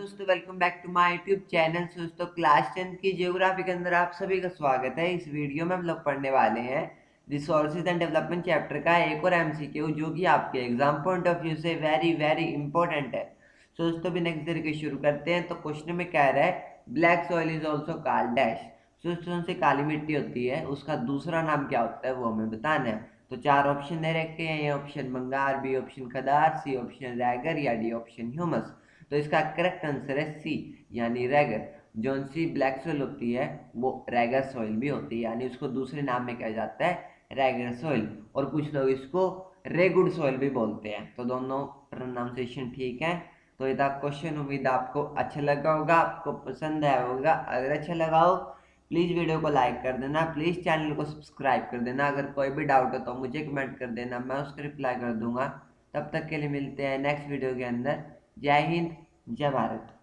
दोस्तों, welcome back to my YouTube channel. दोस्तों, class 10 की ज्योग्राफी के अंदर आप सभी का स्वागत है। इस वीडियो में हम लोग पढ़ने वाले हैं रिसोर्सेज एंड डेवलपमेंट चैप्टर का एक और एमसीक्यू, जो कि आपके एग्जाम पॉइंट ऑफ व्यू से वेरी वेरी इंपॉर्टेंट है। दोस्तों, बिना किसी देर के शुरू करते हैं। तो क्वेश्चन में कह रहा है black soil is also called dash. दोस्तों, से काली मिट्टी होती है, उसका दूसरा नाम क्या होता है वो हमें बताना है। तो चार ऑप्शन दे रखे हैं। A option bangar, B option khadar, C option regur या डी ऑप्शन ह्यूमस। तो इसका करेक्ट आंसर है सी, यानी रैगर। जो सी ब्लैक सोइल होती है वो रैगर सोइल भी होती है, यानी उसको दूसरे नाम में कहा जाता है रैगर सोइल। और कुछ लोग इसको रेगुड सोइल भी बोलते हैं। तो दोनों प्रोनाउंसिएशन ठीक है। तो ये था क्वेश्चन। उम्मीद आपको अच्छा लगा होगा, आपको पसंद आया होगा। अगर अच्छा लगा हो प्लीज़ वीडियो को लाइक कर देना, प्लीज़ चैनल को सब्सक्राइब कर देना। अगर कोई भी डाउट हो तो मुझे कमेंट कर देना, मैं उसका रिप्लाई कर दूंगा। तब तक के लिए मिलते हैं नेक्स्ट वीडियो के अंदर। जय हिंद, जय भारत।